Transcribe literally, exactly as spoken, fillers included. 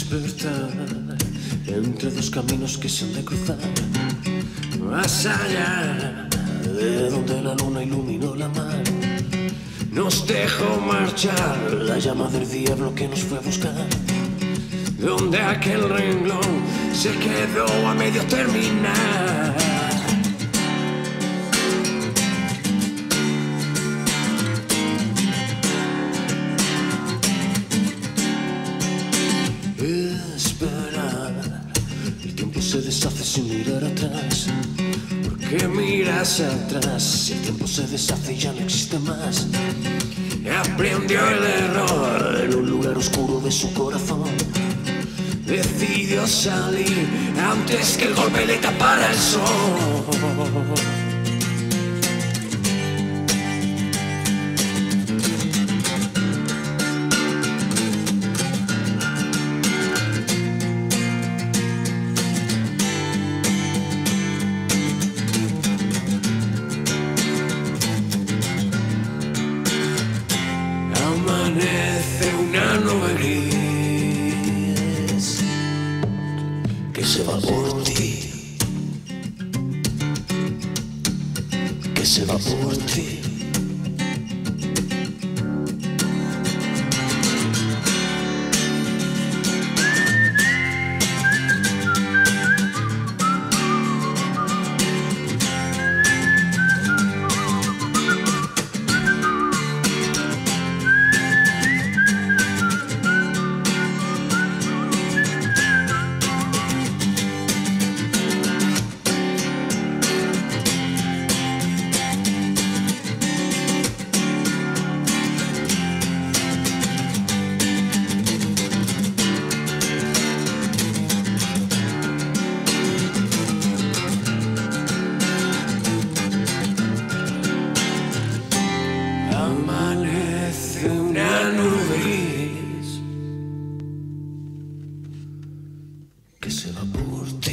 despertar entre dos caminos que se han de cruzar, más allá de donde la luna iluminó la mar. Nos dejó marchar la llama del diablo que nos fue a buscar, donde aquel renglón se quedó a medio terminar. Esperar, el tiempo se deshace sin mirar atrás. ¿Por qué miras atrás si el tiempo se deshace y ya no existe más? Aprendió el error en un lugar oscuro de su corazón. Decidió salir antes que el golpe le tapara el sol. Amanece una nube gris que se va por ti, que se va por ti. Amanece una nube gris que se va por ti.